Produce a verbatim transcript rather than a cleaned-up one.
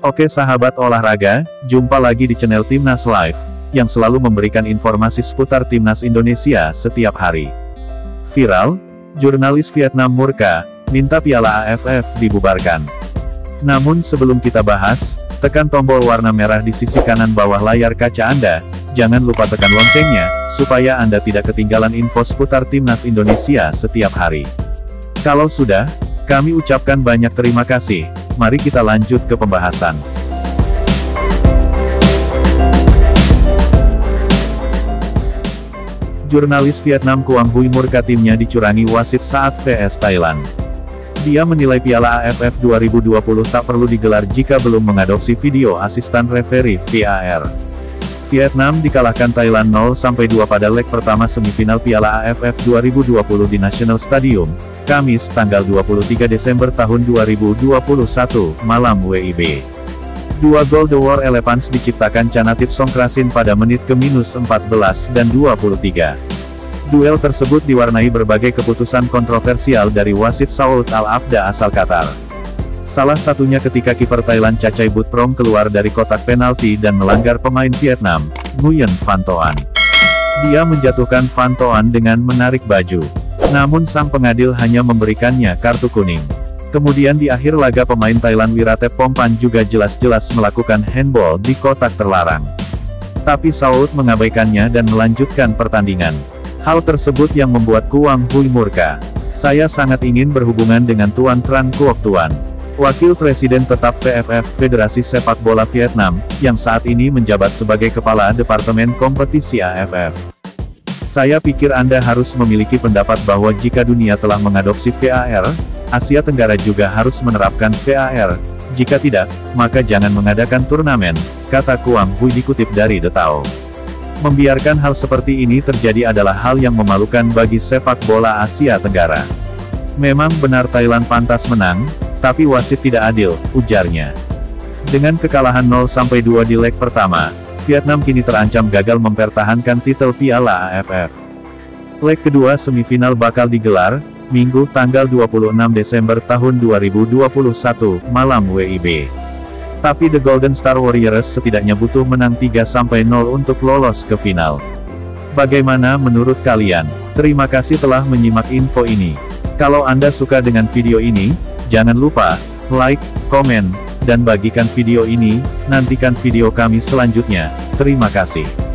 Oke sahabat olahraga, jumpa lagi di channel Timnas Live, yang selalu memberikan informasi seputar Timnas Indonesia setiap hari. Viral, jurnalis Vietnam murka, minta Piala A F F dibubarkan. Namun sebelum kita bahas, tekan tombol warna merah di sisi kanan bawah layar kaca Anda, jangan lupa tekan loncengnya, supaya Anda tidak ketinggalan info seputar Timnas Indonesia setiap hari. Kalau sudah, kami ucapkan banyak terima kasih. Mari kita lanjut ke pembahasan. Jurnalis Vietnam Quang Huy murka timnya dicurangi wasit saat V S Thailand. Dia menilai Piala A F F dua ribu dua puluh tak perlu digelar jika belum mengadopsi video asisten referee V A R. Vietnam dikalahkan Thailand nol sampai dua pada leg pertama semifinal Piala A F F dua ribu dua puluh di National Stadium, Kamis, tanggal dua puluh tiga Desember tahun dua ribu dua puluh satu, malam W I B. Dua gol The War Elephants diciptakan Chanatip Songkrasin pada menit ke minus empat belas dan dua puluh tiga. Duel tersebut diwarnai berbagai keputusan kontroversial dari wasit Saud Al-Afda asal Qatar. Salah satunya ketika kiper Thailand Chachai Butprong keluar dari kotak penalti dan melanggar pemain Vietnam, Nguyen Van Toan. Dia menjatuhkan Van Toan dengan menarik baju. Namun sang pengadil hanya memberikannya kartu kuning. Kemudian di akhir laga pemain Thailand Wiratep Pompan juga jelas-jelas melakukan handball di kotak terlarang. Tapi Saud mengabaikannya dan melanjutkan pertandingan. Hal tersebut yang membuat Quang Huy murka. Saya sangat ingin berhubungan dengan Tuan Tran Quoc Tuan, Wakil Presiden Tetap V F F Federasi Sepak Bola Vietnam, yang saat ini menjabat sebagai Kepala Departemen Kompetisi A F F. Saya pikir Anda harus memiliki pendapat bahwa jika dunia telah mengadopsi V A R, Asia Tenggara juga harus menerapkan V A R. Jika tidak, maka jangan mengadakan turnamen, kata Quang Huy dikutip dari The Tao. Membiarkan hal seperti ini terjadi adalah hal yang memalukan bagi sepak bola Asia Tenggara. Memang benar Thailand pantas menang, tapi wasit tidak adil, ujarnya. Dengan kekalahan nol sampai dua di leg pertama, Vietnam kini terancam gagal mempertahankan titel Piala A F F. Leg kedua semifinal bakal digelar, Minggu tanggal dua puluh enam Desember tahun dua ribu dua puluh satu, malam W I B. Tapi The Golden Star Warriors setidaknya butuh menang tiga sampai nol untuk lolos ke final. Bagaimana menurut kalian? Terima kasih telah menyimak info ini. Kalau Anda suka dengan video ini, jangan lupa like, komen, dan bagikan video ini. Nantikan video kami selanjutnya. Terima kasih.